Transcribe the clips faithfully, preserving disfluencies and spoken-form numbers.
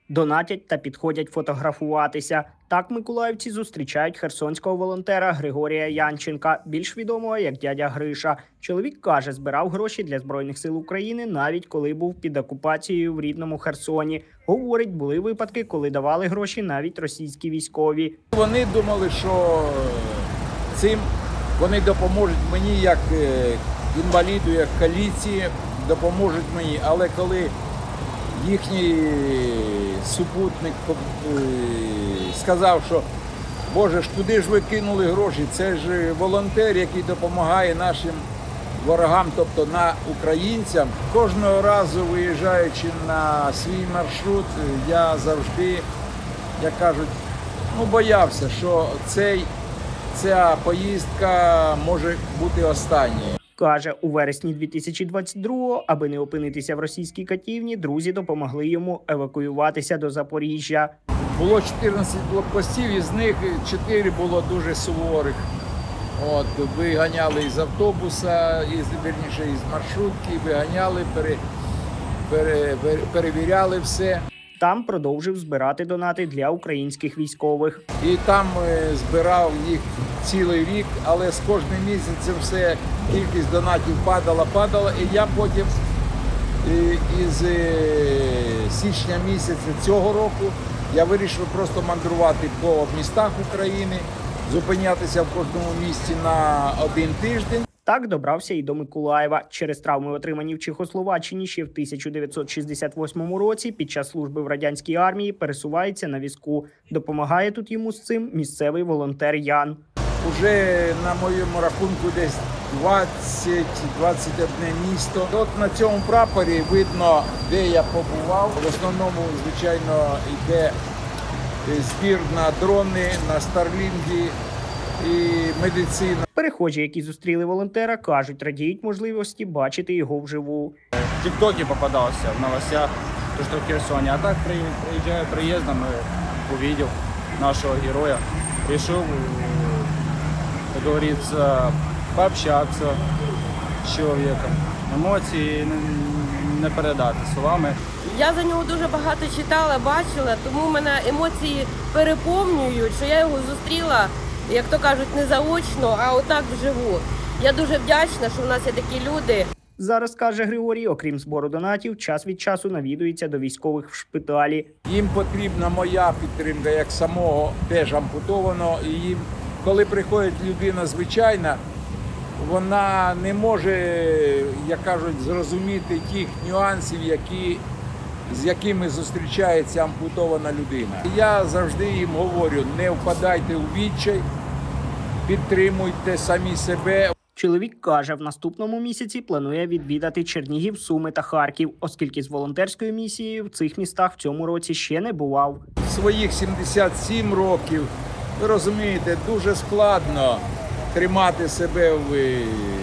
донатять та підходять фотографуватися. Так миколаївці зустрічають херсонського волонтера Григорія Янченка, більш відомого як дядя Гриша. Чоловік каже, збирав гроші для Збройних сил України навіть коли був під окупацією в рідному Херсоні. Говорить, були випадки, коли давали гроші навіть російські військові. Вони думали, що цим вони допоможуть мені як інваліду, як каліці, допоможуть мені. Але коли їхній супутник сказав, що «Боже ж, куди ж ви кинули гроші? Це ж волонтер, який допомагає нашим ворогам, тобто на українцям». Кожного разу, виїжджаючи на свій маршрут, я завжди, як кажуть, ну, боявся, що цей, ця поїздка може бути останньою. Каже, у вересні дві тисячі двадцять другого, аби не опинитися в російській катівні, друзі допомогли йому евакуюватися до Запоріжжя. Було чотирнадцять блокпостів, із них чотири було дуже суворих. От, виганяли із автобуса, із, вірніше, із маршрутки, виганяли, пере, пере, пере, перевіряли все. Там продовжив збирати донати для українських військових. І там е, збирав їх цілий рік, але з кожним місяцем все, кількість донатів падала, падала. І я потім е, із е, січня місяця цього року я вирішив просто мандрувати по містах України, зупинятися в кожному місті на один тиждень. Так добрався і до Миколаєва. Через травми, отримані в Чехословаччині ще в тисяча дев'ятсот шістдесят восьмому році, під час служби в радянській армії пересувається на візку. Допомагає тут йому з цим місцевий волонтер Ян. Уже на моєму рахунку десь двадцять - двадцять одне місто. От на цьому прапорі видно, де я побував. В основному, звичайно, йде збір на дрони, на старлінги і медицину. Перехожі, які зустріли волонтера, кажуть, радіють можливості бачити його вживу. В ТикТоке попадался, в новостях, то, что в Херсоне. А так, приезжая проездом, увидел нашего героя. Решил, как говорится, пообщаться с человеком. Емоції не передати словами. Я за нього дуже багато читала, бачила, тому мене емоції переповнюють, що я його зустріла, як то кажуть, не заочно, а отак вживу. Я дуже вдячна, що в нас є такі люди. Зараз, каже Григорій, окрім збору донатів, час від часу навідується до військових в шпиталі. Їм потрібна моя підтримка, як самого теж ампутованого. І їм, коли приходить людина звичайна, вона не може, як кажуть, зрозуміти тих нюансів, які, з якими зустрічається ампутована людина. Я завжди їм говорю, не впадайте у відчай, підтримуйте самі себе. Чоловік каже, в наступному місяці планує відвідати Чернігів, Суми та Харків, оскільки з волонтерською місією в цих містах в цьому році ще не бував. Своїх сімдесят сім років, ви розумієте, дуже складно тримати себе в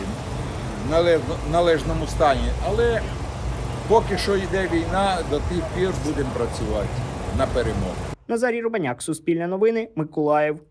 належному стані. Але поки що йде війна, до тих пір будемо працювати на перемогу. Назарій Рубаняк, Суспільне новини, Миколаїв.